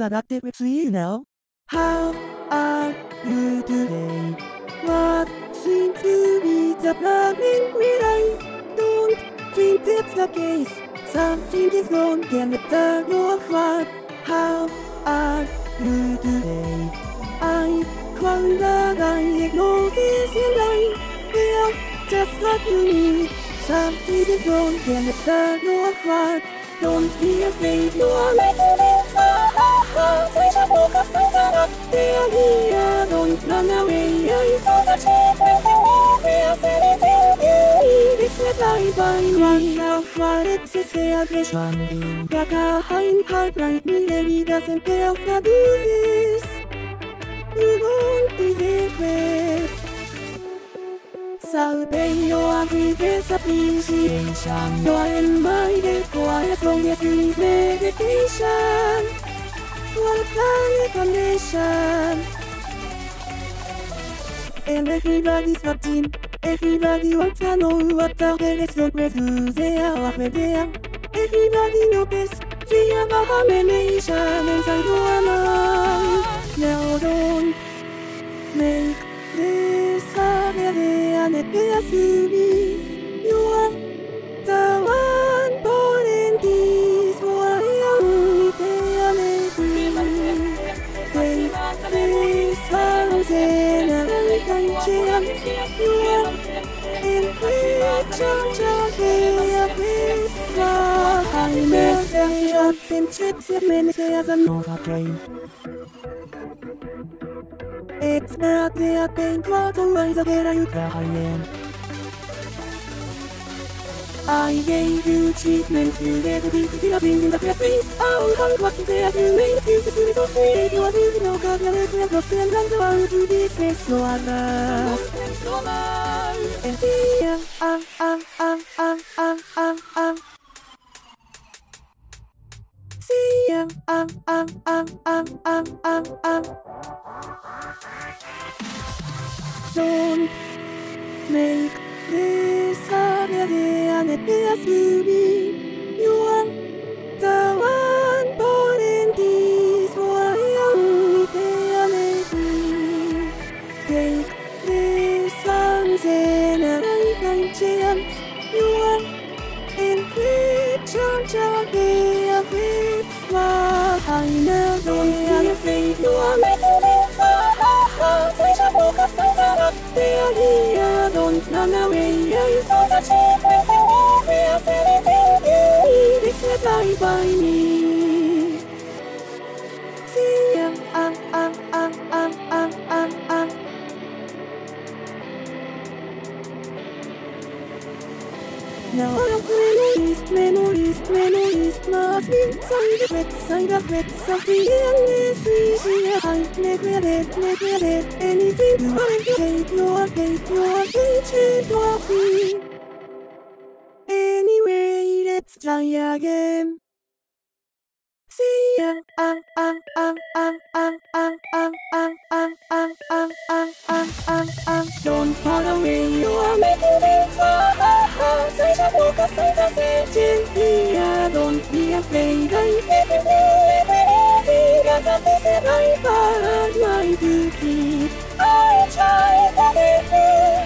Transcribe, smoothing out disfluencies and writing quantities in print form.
adapted with you now. How are you today? What seems to be the problem when I don't think it's the case? Something is wrong, can it turn your heart? How are you today? I wonder, I ignore this and I feel just what you need. Something is wrong, can it turn your heart? Don't be afraid, you are making things hard. I just woke up from the they are here, don't run away. I saw the treatment and we are anything you need. This is life by oneself, but it's a celebration. Behind heartbreak, really doesn't care to do this. You won't be regret. So pay your greatest appreciation. You're invited for as long as you need medication. What a condition. And everybody's watching. Everybody wants to know what the hell is wrong with who they are, where they are. Everybody notice the abomination inside your mind. Now don't make this harder than it has to be. You are the one born in this world. Take this house and I can chance. You are in great church of with kindness. Shots and chips and many as a Novocaine. It's not the painful to rise again, you crying. I gave you treatment, you get to be loving in the first place. Oh, how what you say, you made excuses to be so sweet. You are doing no God, you're like, we're lost and run around to this place, so I love. And here, see ya, Don't make this harder than it has to be. You are the one born in this world. Take this chance and I can chance. You are in great charge of the fix. I know don't be afraid. You are making things hard. I just woke up from the they are here, don't run away. I saw the treatment and we are anything you need. This is life by me. See ya, Now all of memories must be side of it, something endless, easy, I neglect it, anything you want to hate, your hatred of me. Anyway, let's try again. See ya, don't fall away, you are making things hard. I just woke up from the sitting here, don't be afraid, I'm making you everything. Got a piece of life, but I'm trying to keep. I try to get through.